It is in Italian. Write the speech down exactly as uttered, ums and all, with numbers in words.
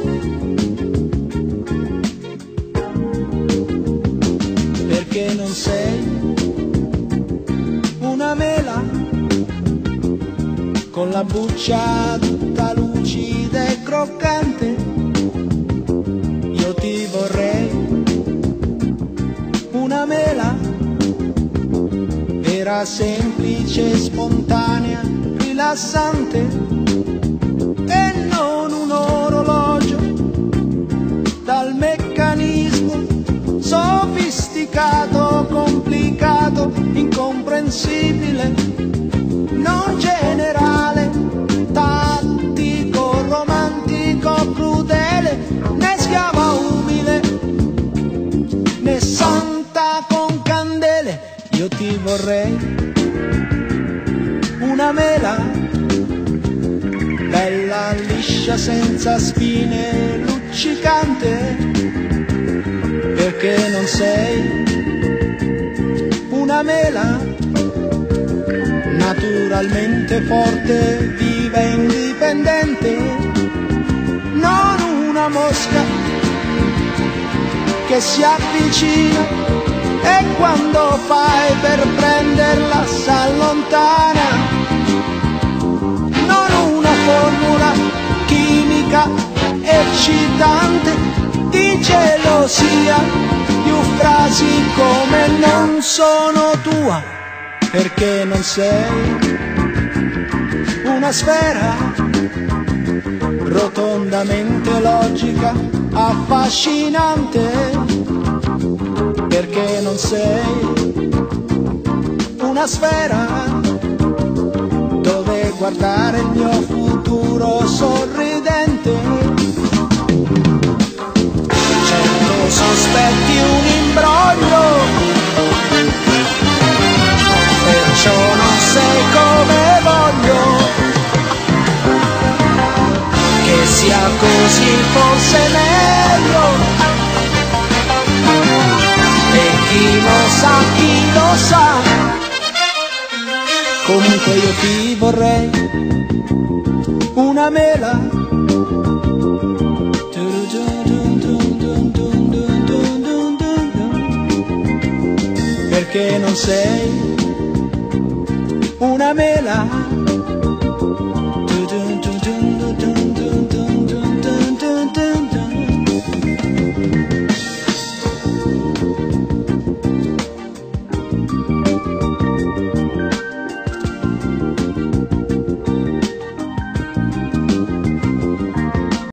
Perché non sei una mela con la buccia tutta lucida e croccante. Io ti vorrei una mela vera, semplice, spontanea, rilassante, e non un orologio dal meccanismo sofisticato, complicato, incomprensibile, non generale, tattico, romantico, crudele, né schiava umile, né santa con candele. Io ti vorrei una mela bella, liscia, senza spine, luccicante. Perché non sei una mela naturalmente forte, viva e indipendente, non una mosca che si avvicina e quando fai per prenderla s'allontana, non una formula chimica eccitante di gelosia, più frasi come non sono tua. Perché non sei una sfera rotondamente logica, affascinante. Perché non sei una sfera dove guardare il mio futuro sorridente. Sospetti un imbroglio, perciò non sei come voglio. Che sia così forse meglio, e chi lo sa, chi lo sa. Comunque io ti vorrei una mela perché non sei una mela.